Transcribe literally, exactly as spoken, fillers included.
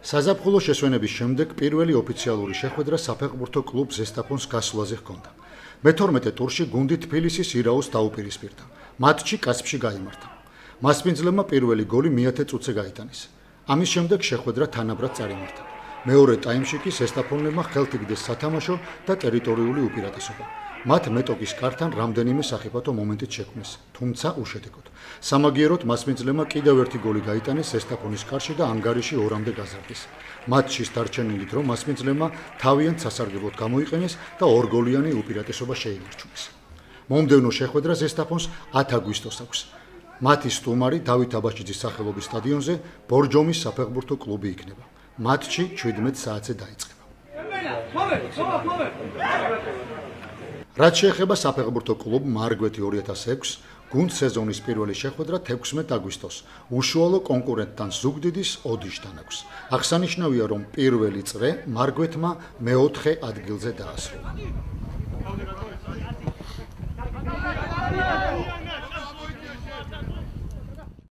საზაფხულო შესვენების შემდეგ პირველი ოფიციალური შეხვედრა საფეხბურთო კლუბ ზესტაფონს გასვლაზე ჰქონდა. მეთორმეტე ტურში გუნდი თბილისის ირაოს დაუპირისპირდა. მატჩი კასპში გაიმართა. მასპინძლებმა პირველი გოლი მეათე წუთზე გაიტანეს. ამის შემდეგ შეხვედრა თანაბრად წარიმართა. მეორე ტაიმში კი ზესტაფონლებმა ხელთ იგდეს სათამაშო და ტერიტორიული უპირატესობა. მათ მეტოქის კართან რამდენიმე სახიფათო მომენტით შექმნეს, თუმცა უშედეგოდ. სამაგიეროდ მასპინძლებმა კიდევ ერთი გოლი გაიტანეს ზესტაფონის კარში და ანგარიში ორამდე გაზარდეს. მატჩის დარჩენილით რომ მასპინძლებმა თავიანთ სასარგებლოდ გამოიყენეს და ორგოლიანი უპირატესობა შეინარჩუნეს. მომდევნო შეხვედრა ზესტაფონს ათი აგვისტოს აქვს. მათი სტუმარი დავით აბაშიძის სახელობის სტადიონზე ბორჯომის საფეხბურთო კლუბი იქნება. მატჩი შვიდმეტ საათზე დაიწყება. რაც შეეხება საფეხბურთო კლუბ მარგვეთი ორი ათას ექვსს, გუნდ სეზონის პირველი შეხვედრა თექვსმეტ აგვისტოს უშუალო კონკურენტთან ზუგდიდის ოდიშთან აქვს. აღსანიშნავია, რომ პირველი წრე მარგვეთმა მეოთხე ადგილზე დაასრულა.